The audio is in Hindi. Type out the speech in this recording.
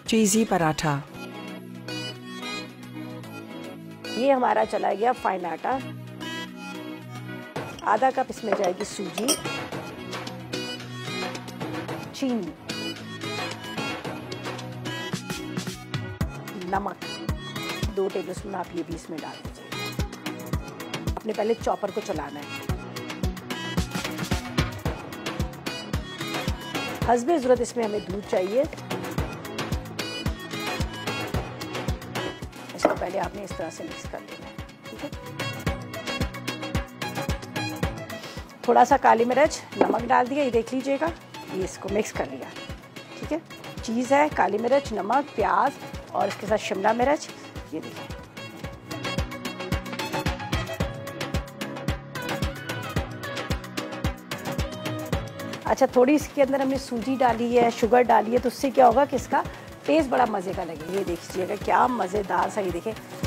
चीज़ी पराठा। ये हमारा चला गया फाइन आटा। आधा कप इसमें जाएगी सूजी, चीनी, नमक, 2 टेबलस्पून आप ये भी इसमें डाल दीजिए। आपने पहले चॉपर को चलाना है। हस्बे ज़रूरत इसमें हमें दूध चाहिए। इसको पहले आपने इस तरह से मिक्स कर लेना है, ठीक है। थोड़ा सा काली मिर्च, नमक डाल दिया, ये देख लीजिएगा। ये इसको मिक्स कर लिया, ठीक है। चीज़ है, काली मिर्च, नमक, प्याज और इसके साथ शिमला मिर्च, ये देखिए। अच्छा, थोड़ी इसके अंदर हमने सूजी डाली है, शुगर डाली है, तो उससे क्या होगा कि इसका टेस्ट बड़ा मज़े का लगेगा। ये देखिएगा क्या मज़ेदार सा, ये देखिए